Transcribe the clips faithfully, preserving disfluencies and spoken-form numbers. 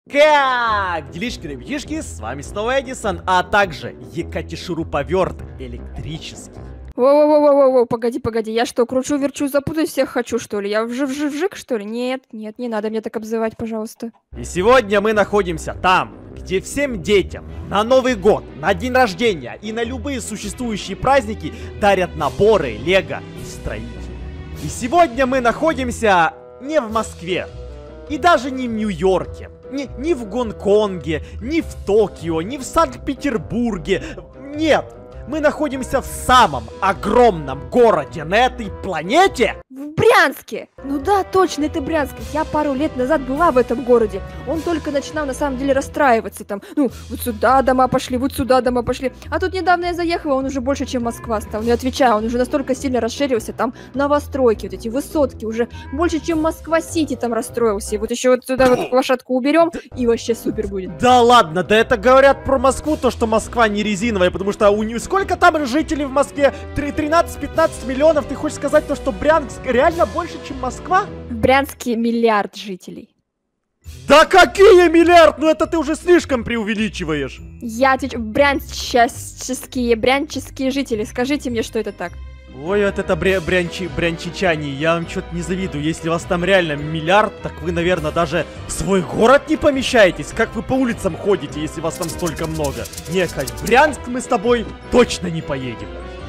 Как делишки, ребятишки, с вами снова Эдисон, а также Екати-шуруповерт электрический. Воу-воу-воу-воу, погоди, погоди, я что, кручу-верчу, запутать всех хочу, что ли? Я вжив-вжив-вжик, что ли? Нет, нет, не надо мне так обзывать, пожалуйста. И сегодня мы находимся там, где всем детям на Новый год, на день рождения и на любые существующие праздники дарят наборы Лего и строителей. И сегодня мы находимся не в Москве, и даже не в Нью-Йорке, не, не в Гонконге, не в Токио, не в Санкт-Петербурге. Нет, мы находимся в самом огромном городе на этой планете. В Брянске! Ну да, точно, это Брянск. Я пару лет назад была в этом городе. Он только начинал на самом деле расстраиваться там. Ну, вот сюда дома пошли, вот сюда дома пошли. А тут недавно я заехала, он уже больше, чем Москва стал. Не отвечаю, он уже настолько сильно расширился. Там новостройки, вот эти высотки уже больше, чем Москва-Сити там расстроился. И вот еще вот сюда вот лошадку уберем, и вообще супер будет. Да ладно, да это говорят про Москву, то что Москва не резиновая, потому что у нее сколько там жителей в Москве? тринадцать-пятнадцать миллионов. Ты хочешь сказать то, что Брянск реально больше, чем Москва? В Брянске миллиард жителей. Да какие миллиард? Ну это ты уже слишком преувеличиваешь. Я отвечу, брянческие, брянческие жители, скажите мне, что это так. Ой, вот это бря брянчи, брянчичане, я вам что-то не завидую. Если у вас там реально миллиард, так вы, наверное, даже в свой город не помещаетесь. Как вы по улицам ходите, если вас там столько много? Нет, Кать, в Брянск мы с тобой точно не поедем.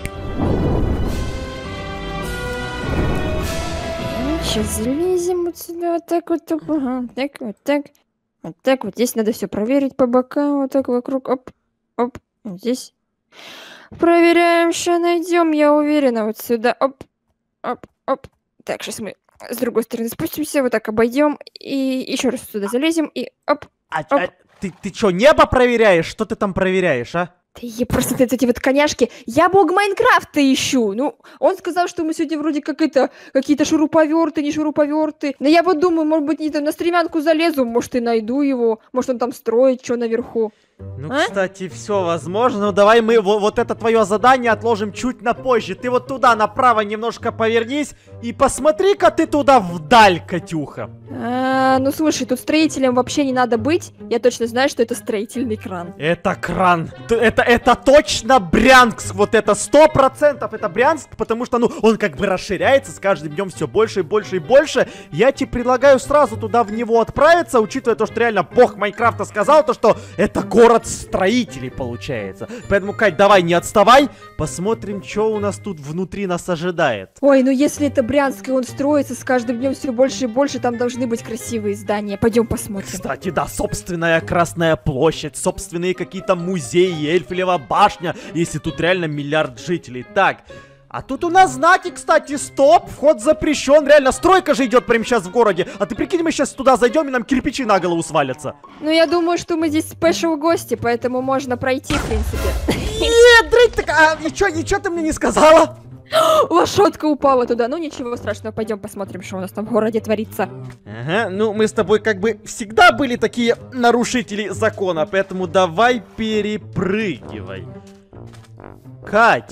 Сейчас залезем вот сюда, вот так вот, ага, так, вот так, вот так вот. Здесь надо все проверить по бокам, вот так вокруг, оп, оп, вот здесь. Проверяем, что найдем, я уверена, вот сюда, оп, оп, оп. Так, сейчас мы с другой стороны спустимся, вот так обойдем и еще раз сюда залезем и оп. А, оп. а ты, ты что, небо проверяешь? Что ты там проверяешь, а? Я просто вот эти вот коняшки. Я бог Майнкрафта ищу. Ну, он сказал, что мы сегодня вроде как это, какие-то шуруповерты, не шуруповерты. Но я вот думаю, может быть, не там на стремянку залезу, может, и найду его. Может, он там строит, что наверху. Ну, а? Кстати, все возможно. Ну, давай мы вот, вот это твое задание отложим чуть на позже. Ты вот туда направо немножко повернись и посмотри-ка ты туда вдаль, Катюха. А, ну, слушай, тут строителям вообще не надо быть. Я точно знаю, что это строительный кран. Это кран. Это, это точно Брянск. Вот это сто процентов это Брянск, потому что, ну, он как бы расширяется с каждым днем все больше и больше и больше. Я тебе предлагаю сразу туда в него отправиться, учитывая то, что реально бог Майнкрафта сказал, то, что это город Город строителей получается. Поэтому, Кать, давай не отставай. Посмотрим, что у нас тут внутри нас ожидает. Ой, ну если это Брянск, и он строится с каждым днем все больше и больше, там должны быть красивые здания. Пойдем посмотрим. Кстати, да, собственная Красная площадь, собственные какие-то музеи, Эльфелева башня, если тут реально миллиард жителей. Так. А тут у нас знаки, кстати, стоп, вход запрещен, реально, стройка же идет прямо сейчас в городе. А ты прикинь, мы сейчас туда зайдем и нам кирпичи на голову свалятся. Ну, я думаю, что мы здесь спешл гости, поэтому можно пройти, в принципе. Нет, дрыть, так, а ничего, ничего ты мне не сказала? Лошадка упала туда, ну ничего страшного, пойдем посмотрим, что у нас там в городе творится. Ага, ну мы с тобой как бы всегда были такие нарушители закона, поэтому давай перепрыгивай. Кать.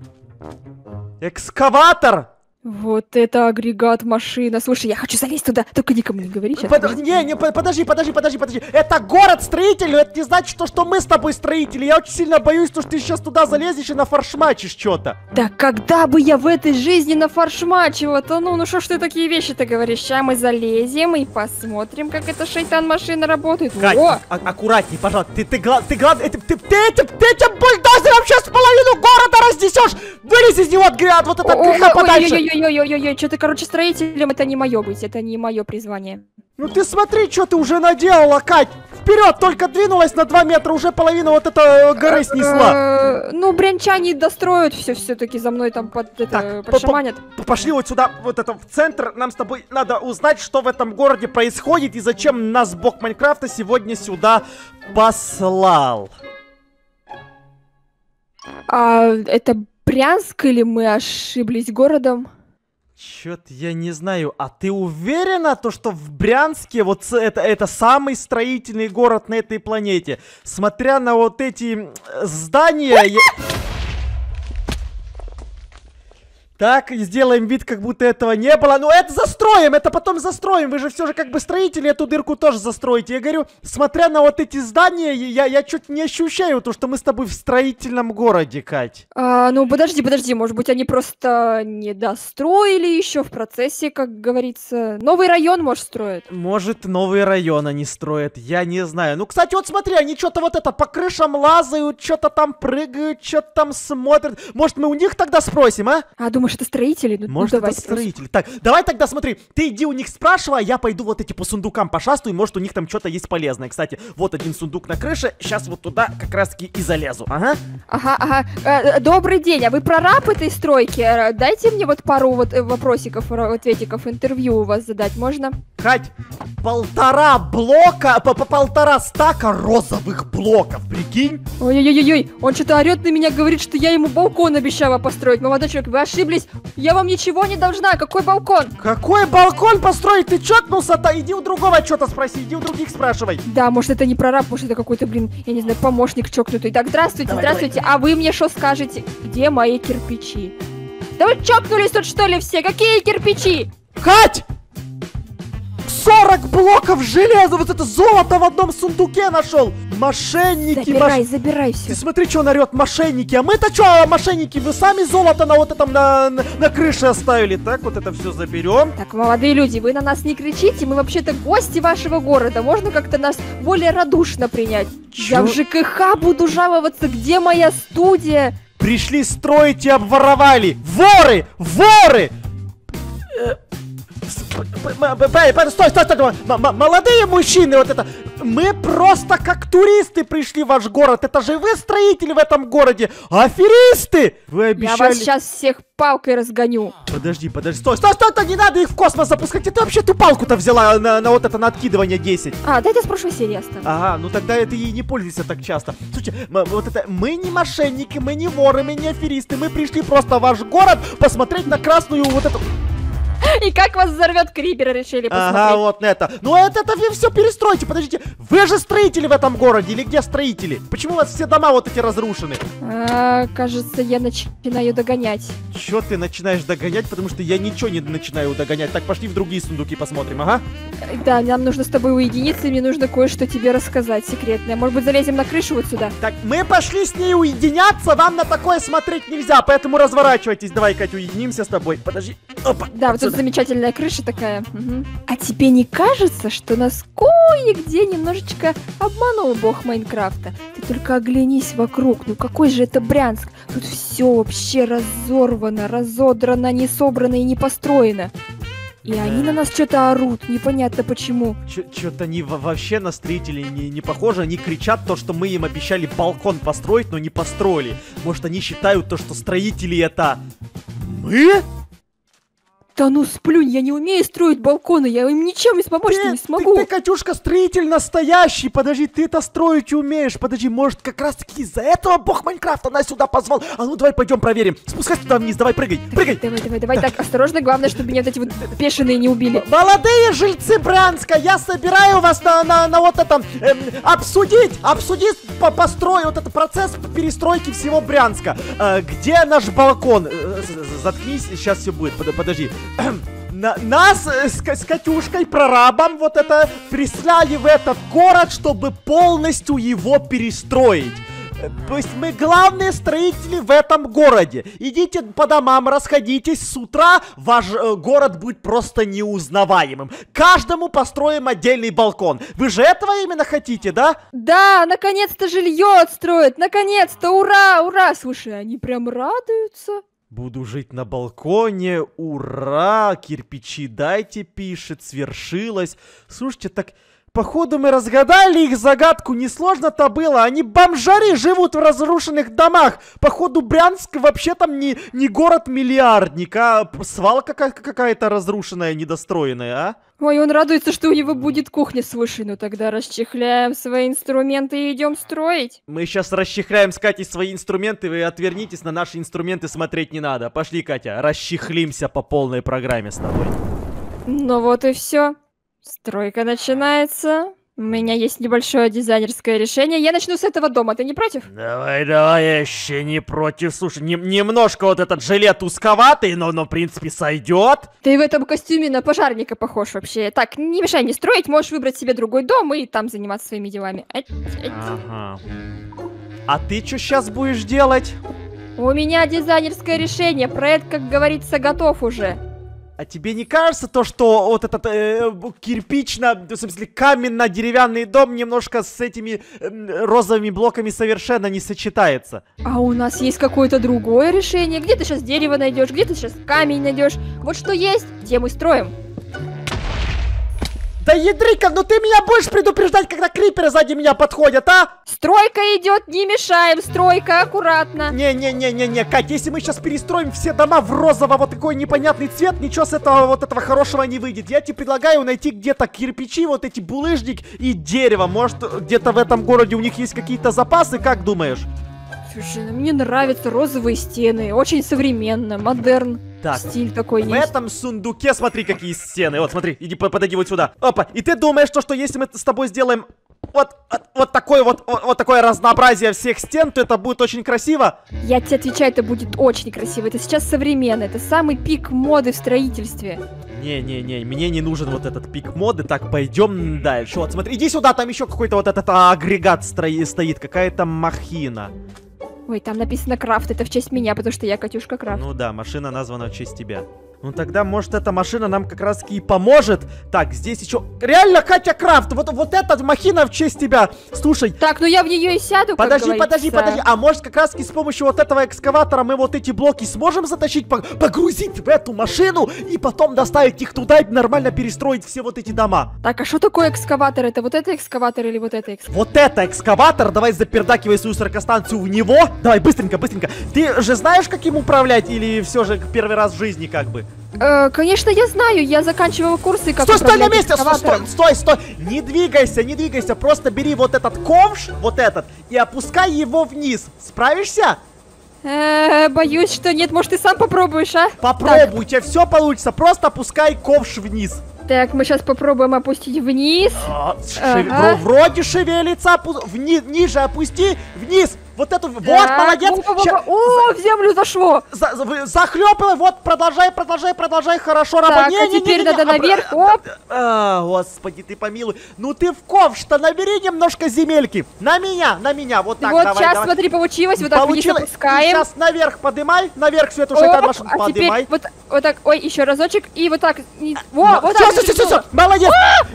Экскаватор! Вот это агрегат машина. Слушай, я хочу залезть туда. Только никому не говори сейчас. Под... Не, не, подожди, подожди, подожди, подожди. Это город строителей, это не значит, что, что мы с тобой строители. Я очень сильно боюсь, что ты сейчас туда залезешь и нафаршмачишь что-то. Да когда бы я в этой жизни нафаршмачила-то? Ну, ну что ж ты такие вещи-то говоришь? Сейчас мы залезем и посмотрим, как эта шайтан-машина работает. Кать, а а аккуратней, пожалуйста. Ты, ты, ты, ты, ты, ты, ты этим, ты этим бульдозером сейчас половину города разнесешь. Вылезь из него от гряд, вот это греха подальше. Ой-ой-ой-ой-ой, что-то, короче, строителем это не мое быть, это не мое призвание. Ну ты смотри, что ты уже наделала, Кать! Вперед, только двинулась на два метра, уже половину вот этой горы снесла. Ну, брянчане достроят все все-таки за мной там под это подшаманят. Пошли вот сюда, вот это в центр. Нам с тобой надо узнать, что в этом городе происходит и зачем нас бог Майнкрафта сегодня сюда послал. А это Брянск или мы ошиблись городом? Чё-то я не знаю. А ты уверена, то, что в Брянске вот это, это самый строительный город на этой планете? Смотря на вот эти здания... Я... Так, сделаем вид, как будто этого не было. Ну, это застроим, это потом застроим. Вы же все же как бы строители, эту дырку тоже застроите. Я говорю, смотря на вот эти здания, я, я чуть не ощущаю то, что мы с тобой в строительном городе, Кать. А, ну, подожди, подожди, может быть, они просто не достроили еще в процессе, как говорится. Новый район, может, строят. Может, новый район они строят, я не знаю. Ну, кстати, вот смотри, они что-то вот это по крышам лазают, что-то там прыгают, что-то там смотрят. Может, мы у них тогда спросим, а? А, думаешь, это строители? Ну, Может, ну, давай это строители. Так, давай тогда смотри, ты иди у них спрашивай, а я пойду вот эти по сундукам пошастаю, может, у них там что-то есть полезное. Кстати, вот один сундук на крыше, сейчас вот туда как раз-таки и залезу, ага. Ага, ага. Э, добрый день, а вы прораб этой стройки? Э, Дайте мне вот пару вот э, вопросиков, ро- ответиков, интервью у вас задать, можно? Кать, полтора блока, по, по полтора стака розовых блоков, прикинь? Ой-ой-ой-ой, он что-то орет на меня, говорит, что я ему балкон обещала построить. Молодой человек, вы ошиблись, я вам ничего не должна, какой балкон? Какой балкон построить? Ты чокнулся-то? Иди у другого что-то спроси, иди у других спрашивай. Да, может это не прораб, может это какой-то, блин, я не знаю, помощник чокнутый. Так, здравствуйте, Давай, здравствуйте, а вы мне что скажете? Где мои кирпичи? Да вы чокнулись тут что ли все? Какие кирпичи? Кать! сорок блоков железа, вот это золото в одном сундуке нашел. Мошенники, Забирай, мош... забирай Ты все. смотри, что он орет, мошенники. А мы-то что, мошенники? Вы сами золото на вот этом, на, на, на крыше оставили. Так, вот это все заберем. Так, молодые люди, вы на нас не кричите, мы вообще-то гости вашего города. Можно как-то нас более радушно принять? Чё? Я в ЖКХ буду жаловаться, где моя студия? Пришли строить и обворовали. Воры! Воры! Э, с- п- п- п- п- Стой, стой, стой! м- м- Молодые мужчины, вот это... Мы просто как туристы пришли в ваш город. Это же вы строители в этом городе. Аферисты! Вы Я обещали... вас сейчас всех палкой разгоню. Подожди, подожди, стой, стой, стой, стой, не надо их в космос запускать. Ты вообще ту палку-то взяла на, на вот это, на откидывание десять. А, да это с прошлой серии оставлю. Ага, ну тогда это и не пользуйся так часто. Слушай, м- вот это, мы не мошенники, мы не воры, мы не аферисты. Мы пришли просто в ваш город посмотреть на красную вот эту... И как вас взорвет Крипера, решили посмотреть. Ага, вот на это. Ну это, это вы все перестройте, подождите. Вы же строители в этом городе, или где строители? Почему у вас все дома вот эти разрушены? А, кажется, я начинаю догонять. Чё ты начинаешь догонять? Потому что я ничего не начинаю догонять. Так, пошли в другие сундуки посмотрим, ага. Э, Да, нам нужно с тобой уединиться, и мне нужно кое-что тебе рассказать секретное. Может быть, залезем на крышу вот сюда? Так, мы пошли с ней уединяться, вам на такое смотреть нельзя, поэтому разворачивайтесь. Давай, Катя, уединимся с тобой. Подожди. Опа. Да, вот тут замечательная крыша такая. Мгм. А тебе не кажется, что нас кое-где немножечко обманул бог Майнкрафта? Ты только оглянись вокруг, ну какой же это Брянск? Тут все вообще разорвано, разодрано, не собрано и не построено. И Да. они на нас что-то орут, непонятно почему. Что-то они во- вообще на строителей не, не похожи. Они кричат то, что мы им обещали балкон построить, но не построили. Может, они считают то, что строители это... Мы? Да ну сплюнь, я не умею строить балконы, я им ничем помочь Ты, не смогу. Ты, ты, Катюшка, строитель настоящий. Подожди, ты это строить умеешь. Подожди, может, как раз таки из-за этого бог Майнкрафта нас сюда позвал. А ну давай пойдем проверим. Спускайся туда вниз, давай прыгай, прыгай. Давай, давай, давай, так, осторожно, главное, чтобы меня вот эти вот бешеные не убили. Молодые жильцы Брянска, я собираю вас на, на, на вот этом эм, обсудить, обсудить по построй вот этот процесс перестройки всего Брянска. Э, где наш балкон? Э, з- з- заткнись, сейчас все будет. Под- подожди. На- нас э, с, Ка- с Катюшкой, прорабом, вот это, прислали в этот город, чтобы полностью его перестроить. Э, То есть мы главные строители в этом городе. Идите по домам, расходитесь с утра, ваш э, город будет просто неузнаваемым. Каждому построим отдельный балкон. Вы же этого именно хотите, да? Да, наконец-то жилье отстроят, наконец-то, ура, ура. Слушай, они прям радуются. Буду жить на балконе, ура, кирпичи дайте, пишет, свершилось. Слушайте, так походу мы разгадали их загадку, несложно-то было. Они бомжари, живут в разрушенных домах. Походу Брянск вообще там не, не город-миллиардник, а свалка какая- какая-то разрушенная, недостроенная, а? Ой, он радуется, что у него будет кухня. Слушай, ну тогда расчехляем свои инструменты и идем строить. Мы сейчас расчехляем с Катей свои инструменты, вы отвернитесь, на наши инструменты смотреть не надо. Пошли, Катя, расчехлимся по полной программе с тобой. Ну вот и все. Стройка начинается. У меня есть небольшое дизайнерское решение. Я начну с этого дома, ты не против? Давай, давай, я вообще не против. Слушай, не, немножко вот этот жилет узковатый, но, но в принципе сойдет. Ты в этом костюме на пожарника похож вообще. Так, не мешай не строить, можешь выбрать себе другой дом и там заниматься своими делами. Ага. А ты что сейчас будешь делать? У меня дизайнерское решение, проект, как говорится, готов уже. А тебе не кажется то, что вот этот э, кирпично, в смысле каменно-деревянный дом немножко с этими э, розовыми блоками совершенно не сочетается? А у нас есть какое-то другое решение. Где ты сейчас дерево найдешь, где ты сейчас камень найдешь. Вот что есть, тем и строим. Да ядрика, ну ты меня будешь предупреждать, когда криперы сзади меня подходят, а? Стройка идет, не мешаем, стройка, аккуратно. Не-не-не-не-не, Кать, если мы сейчас перестроим все дома в розово вот такой непонятный цвет, ничего с этого вот этого хорошего не выйдет. Я тебе предлагаю найти где-то кирпичи, вот эти булыжник и дерево. Может, где-то в этом городе у них есть какие-то запасы, как думаешь? Слушай, ну мне нравятся розовые стены, очень современно, модерн. Так, стиль такой в есть. этом сундуке смотри, какие стены. Вот, смотри, иди подойди вот сюда. Опа, и ты думаешь, то, что если мы с тобой сделаем вот, вот, вот такое вот, вот, вот такое разнообразие всех стен, то это будет очень красиво? Я тебе отвечаю, это будет очень красиво. Это сейчас современно, это самый пик моды в строительстве. Не-не-не, мне не нужен вот этот пик моды. Так, пойдем дальше. Вот, смотри, иди сюда, там еще какой-то вот этот агрегат стро- стоит, какая-то махина. Ой, там написано Крафт, это в честь меня, потому что я Катюшка Крафт. Ну да, машина названа в честь тебя. Ну тогда, может, эта машина нам как раз таки и поможет. Так, здесь еще... Реально, Катя Крафт, вот, вот эта махина в честь тебя. Слушай. Так, ну я в нее и сяду, Подожди, как подожди, подожди. А может, как раз таки с помощью вот этого экскаватора мы вот эти блоки сможем затащить, погрузить в эту машину и потом доставить их туда и нормально перестроить все вот эти дома? Так, а что такое экскаватор? Это вот это экскаватор или вот это экскаватор? Вот это экскаватор, давай запердакивай свою сорокостанцию в него. Давай, быстренько, быстренько. Ты же знаешь, как им управлять или все же первый раз в жизни как бы? Э, конечно, я знаю, я заканчивала курсы, как Стой, стой на месте, стой, экскаватором. стой, стой, стой, не двигайся, не двигайся, просто бери вот этот ковш, вот этот, и опускай его вниз. Справишься? Э, боюсь, что нет, может, ты сам попробуешь, а? Попробуй, у тебя все получится, просто опускай ковш вниз. Так, мы сейчас попробуем опустить вниз. А, Ага. шев- Вроде шевелится, опу- вни- ниже опусти, вниз. Вот эту, вот, Так, молодец. во- во- во- Ща- О, в землю зашло. За, за- захлепывай, вот, продолжай, продолжай, продолжай, хорошо Так, работай. а теперь надо наверх, оп. А, господи, ты помилуй. Ну ты в ковш-то набери немножко земельки. На меня, на меня, вот так, Вот давай, сейчас, давай. смотри, получилось, вот так вниз Получилось. опускаем. Сейчас наверх подымай, наверх всю эту Оп, шикарную машину а подымай. теперь вот, вот так, ой, еще разочек, и вот так, и- во, вот так. Все, все, все, все, молодец.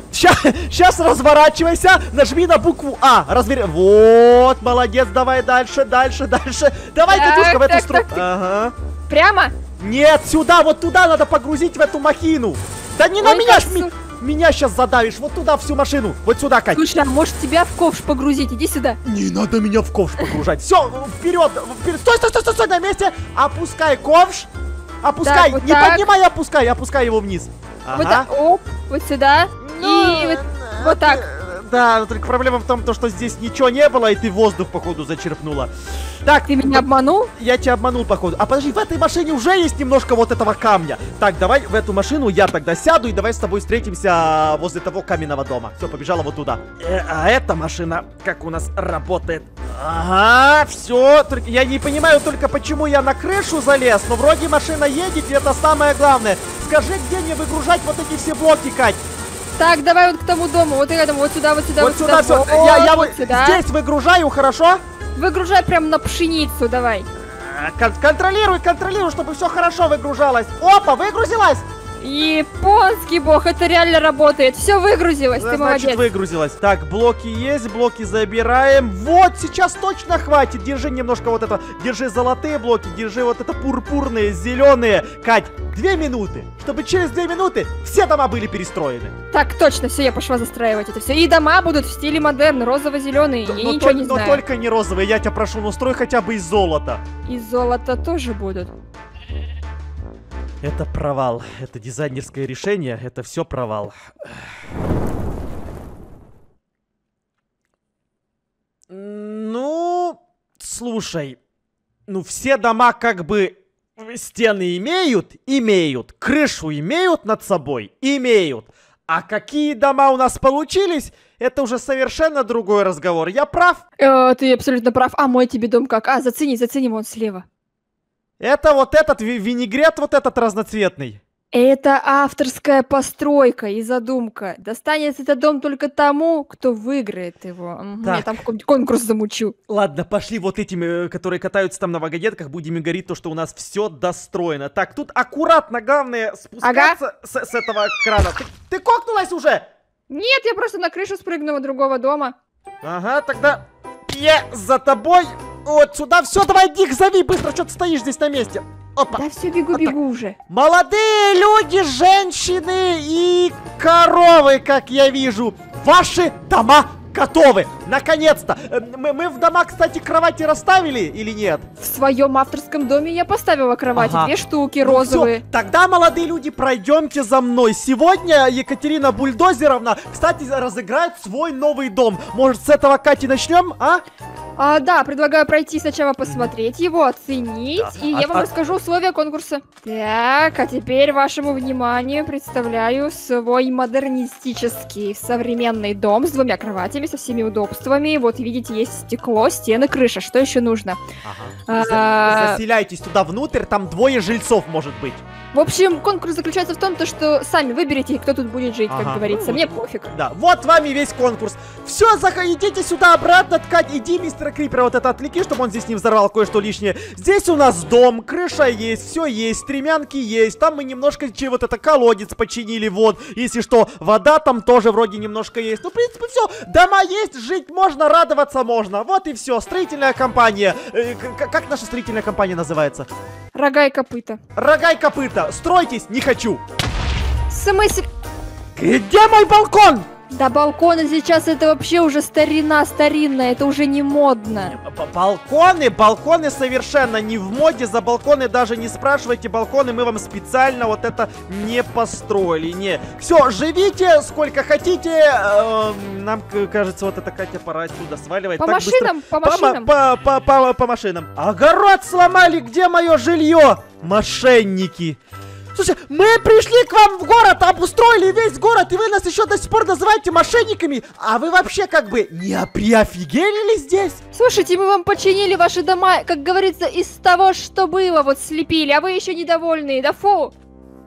Сейчас разворачивайся, нажми на букву А, развери. Вот, молодец, давай дальше, дальше, дальше. Давай, Так, Катюшка, в эту так, сторону. так. Ага. Прямо? Нет, сюда, вот туда надо погрузить в эту махину. Да не на Ой, меня, ж, кажется- ми- меня сейчас задавишь, вот туда всю машину. Вот сюда, Кать. Слушай, а может тебя в ковш погрузить? Иди сюда. Не надо меня в ковш погружать. Все, вперед, вперед. Стой, стой, стой, стой, стой на месте. Опускай ковш. Опускай, Так, вот не так. поднимай, опускай, опускай его вниз. Вот Ага. так, оп, вот сюда. Ну, И вот, вот так. Да, но только проблема в том, то, что здесь ничего не было, и ты воздух, походу, зачерпнула. Так, Ты меня обманул? я тебя обманул, походу. А подожди, в этой машине уже есть немножко вот этого камня. Так, давай в эту машину я тогда сяду, и давай с тобой встретимся возле того каменного дома. Все, побежала вот туда. Э, а эта машина, как у нас работает? Ага, все. Только я не понимаю только, почему я на крышу залез, но вроде машина едет, и это самое главное. Скажи, где мне выгружать вот эти все блоки, Кать? Так, давай вот к тому дому, вот к этому, вот сюда, вот сюда, Вот вот сюда, все. Вот, Я, я вот вы- сюда. здесь выгружаю, хорошо? Выгружай прям на пшеницу, давай. А, кон- Контролируй, контролируй, чтобы все хорошо выгружалось. Опа, выгрузилась! Японский бог, это реально работает. Все выгрузилось, Да, ты значит, молодец. выгрузилась. Так, блоки есть, блоки забираем. Вот, сейчас точно хватит. Держи немножко вот это. Держи золотые блоки, держи вот это пурпурные, зеленые. Кать, две минуты. Чтобы через две минуты все дома были перестроены. Так, точно, все, я пошла застраивать это все. И дома будут в стиле модерн, розово-зеленый. Но, Я но ничего толь- не но знаю. только не розовые, я тебя прошу, ну строй хотя бы из золота. И золото тоже будут. Это провал. Это дизайнерское решение. Это все провал. Ну, слушай. Ну, все дома как бы стены имеют? Имеют. Крышу имеют над собой? Имеют. А какие дома у нас получились, это уже совершенно другой разговор. Я прав? Э, ты абсолютно прав. А мой тебе дом как? А, зацени, зацени, вон слева. Это вот этот ви- винегрет, вот этот разноцветный. Это авторская постройка и задумка. Достанется этот дом только тому, кто выиграет его. Мгм, Я Так. там какой-нибудь конкурс замучу. Ладно, пошли вот этими, э, которые катаются там на вагонетках, будем им говорить то, что у нас все достроено. Так, тут аккуратно, главное, спускаться с, с этого крана. Ты, ты кокнулась уже? Нет, я просто на крышу спрыгнула другого дома. Ага, тогда я за тобой. Вот сюда, все, давай, Дик, зови быстро, что ты стоишь здесь на месте. Опа. Да все, бегу, Вот так. бегу уже. Молодые люди, женщины и коровы, как я вижу. Ваши дома готовы. Наконец-то. Э, Мы, мы в дома, кстати, кровати расставили или нет? В своем авторском доме я поставила кровати, Ага. две штуки Ну розовые. всё, тогда, молодые люди, пройдемте за мной. Сегодня Екатерина Бульдозеровна, кстати, разыграет свой новый дом. Может, с этого, Кати, начнем, а? А, да, предлагаю пройти сначала посмотреть его, оценить, Да. и А- я вам а- расскажу условия конкурса. Так, а теперь вашему вниманию представляю свой модернистический современный дом с двумя кроватями, со всеми удобствами. Вот видите, есть стекло, стены, крыша. Что еще нужно? За- А, Заселяйтесь туда внутрь, там двое жильцов может быть. В общем, конкурс заключается в том, то, что сами выберите, кто тут будет жить, Ага. как говорится. Мне пофиг. Да, вот вам и весь конкурс. Все, заходите сюда обратно, ткать. Иди, мистера Крипера, вот это отвлеки, чтобы он здесь не взорвал кое-что лишнее. Здесь у нас дом, крыша есть, все есть, стремянки есть. Там мы немножко че- вот это колодец починили, вот. Если что, вода там тоже вроде немножко есть. Ну, в принципе, все. Дома есть, жить можно, радоваться можно. Вот и все. Строительная компания. Э, к- как наша строительная компания называется? Рога и копыта. Рога и копыта. Стройтесь, не хочу. В смысле? Где мой балкон? Да балконы сейчас это вообще уже старина старинная, это уже не модно. Б- Балконы, балконы совершенно не в моде, за балконы даже не спрашивайте, балконы мы вам специально вот это не построили, не. Все, живите сколько хотите, эм, нам к- кажется, вот это, Катя, пора отсюда сваливать. По Так быстро. машинам, по По ма- машинам. По, по, по, по машинам. Огород сломали, где мое жилье? Мошенники. Слушай, мы пришли к вам в город, обустроили весь город, и вы нас еще до сих пор называете мошенниками. А вы вообще как бы не приофигели здесь? Слушайте, мы вам починили ваши дома, как говорится, из того, что было, вот слепили, а вы еще недовольные, да фу!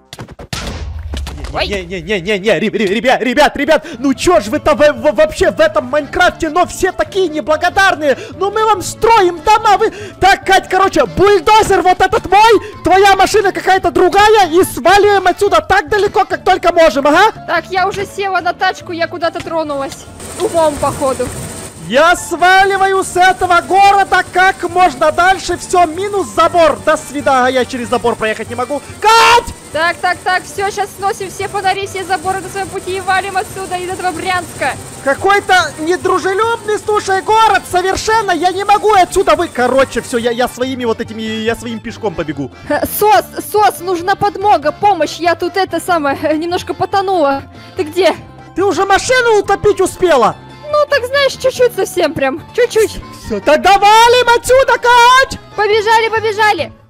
Ой. Не-не-не-не-не, ребят, ребят, ребят, ну чё ж вы-то в- в- вообще в этом Майнкрафте, но все такие неблагодарные, ну мы вам строим дома, вы... Так, Кать, короче, бульдозер вот этот мой, твоя машина какая-то другая, и сваливаем отсюда так далеко, как только можем, ага? Так, я уже села на тачку, я куда-то тронулась. Умом, походу. Я сваливаю с этого города как можно дальше, все, минус забор, до свидания, я через забор проехать не могу. Кать! Так, так, так, все, сейчас сносим все фонари, все заборы на своем пути и валим отсюда, из этого Брянска. Какой-то недружелюбный, слушай, город совершенно, я не могу отсюда вы... Короче, все, я, я своими вот этими, я своим пешком побегу. Ха, Сос, Сос, нужна подмога, помощь, я тут это самое, э, немножко потонула. Ты где? Ты уже машину утопить успела? Ну, так знаешь, чуть-чуть совсем прям, чуть-чуть. Все, тогда валим отсюда, Кать! Побежали, побежали.